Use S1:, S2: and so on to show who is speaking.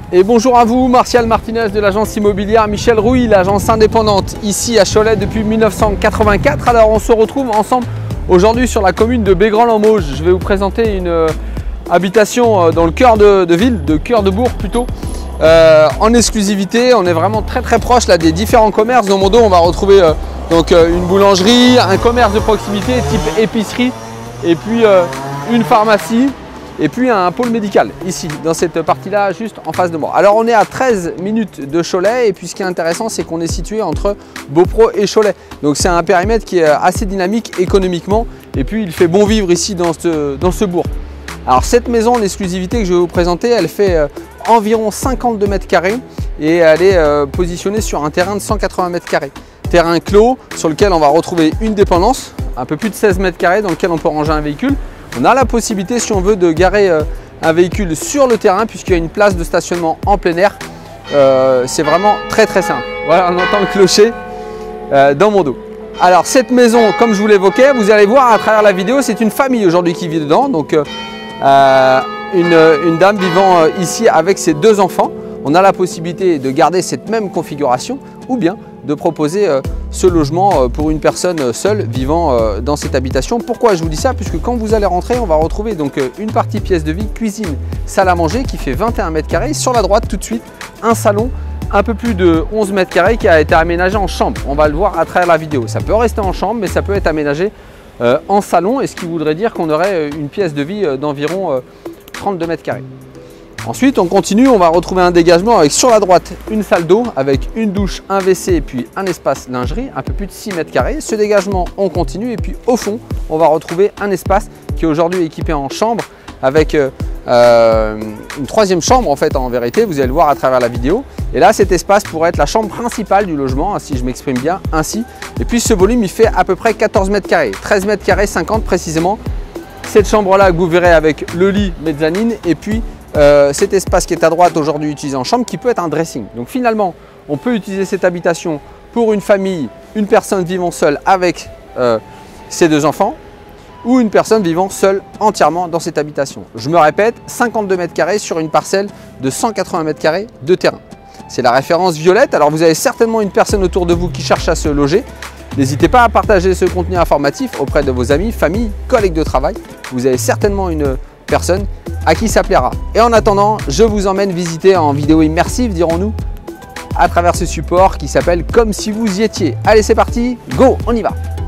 S1: Et bonjour à vous, Martial Martinez de l'agence immobilière Michel Rouy, l'agence indépendante ici à Cholet depuis 1984. Alors on se retrouve ensemble aujourd'hui sur la commune de Bégrand-en-Mauges. Je vais vous présenter une habitation dans le cœur de ville, de cœur de bourg plutôt, en exclusivité. On est vraiment très proche là, des différents commerces. Dans mon dos on va retrouver une boulangerie, un commerce de proximité type épicerie et puis une pharmacie. Et puis un pôle médical ici, dans cette partie-là, juste en face de moi. Alors on est à 13 minutes de Cholet et puis ce qui est intéressant, c'est qu'on est situé entre Beaupro et Cholet. Donc c'est un périmètre qui est assez dynamique économiquement et puis il fait bon vivre ici dans ce bourg. Alors cette maison en exclusivité que je vais vous présenter, elle fait environ 52 mètres carrés et elle est positionnée sur un terrain de 180 mètres carrés. Terrain clos sur lequel on va retrouver une dépendance, un peu plus de 16 mètres carrés dans lequel on peut ranger un véhicule. On a la possibilité, si on veut, de garer un véhicule sur le terrain puisqu'il y a une place de stationnement en plein air. C'est vraiment très simple. Voilà, on entend le clocher dans mon dos. Alors cette maison, comme je vous l'évoquais, vous allez voir à travers la vidéo, c'est une famille aujourd'hui qui vit dedans. Donc une dame vivant ici avec ses deux enfants. On a la possibilité de garder cette même configuration ou bien de proposer ce logement pour une personne seule vivant dans cette habitation. Pourquoi je vous dis ça? Puisque quand vous allez rentrer, on va retrouver donc une partie pièce de vie, cuisine, salle à manger qui fait 21 mètres carrés. Sur la droite tout de suite, un salon un peu plus de 11 mètres carrés qui a été aménagé en chambre. On va le voir à travers la vidéo. Ça peut rester en chambre, mais ça peut être aménagé en salon, et ce qui voudrait dire qu'on aurait une pièce de vie d'environ 32 mètres carrés. Ensuite, on continue, on va retrouver un dégagement avec sur la droite une salle d'eau avec une douche, un WC et puis un espace lingerie, un peu plus de 6 mètres carrés. Ce dégagement, on continue et puis au fond, on va retrouver un espace qui est aujourd'hui équipé en chambre avec une troisième chambre en fait en vérité, vous allez le voir à travers la vidéo. Et là, cet espace pourrait être la chambre principale du logement, si je m'exprime bien ainsi. Et puis ce volume, il fait à peu près 14 mètres carrés, 13 mètres carrés 50 précisément. Cette chambre-là, vous verrez avec le lit mezzanine et puis cet espace qui est à droite aujourd'hui utilisé en chambre qui peut être un dressing. Donc finalement, on peut utiliser cette habitation pour une famille, une personne vivant seule avec ses deux enfants ou une personne vivant seule entièrement dans cette habitation. Je me répète, 52 mètres carrés sur une parcelle de 180 mètres carrés de terrain. C'est la référence violette. Alors vous avez certainement une personne autour de vous qui cherche à se loger. N'hésitez pas à partager ce contenu informatif auprès de vos amis, familles, collègues de travail. Vous avez certainement une personne à qui ça plaira. Et en attendant, je vous emmène visiter en vidéo immersive, dirons-nous, à travers ce support qui s'appelle Comme si vous y étiez. Allez, c'est parti, go, on y va!